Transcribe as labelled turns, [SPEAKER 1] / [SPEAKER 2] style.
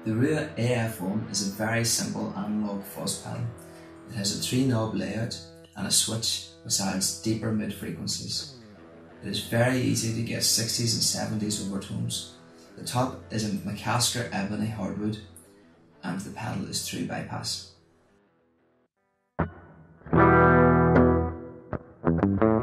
[SPEAKER 1] The Rua AF1 is a very simple analog fuzz pedal. It has a 3-knob layout and a switch which adds deeper mid-frequencies. It is very easy to get 60s and 70s overtones. The top is a McCasker ebony hardwood and the pedal is through bypass.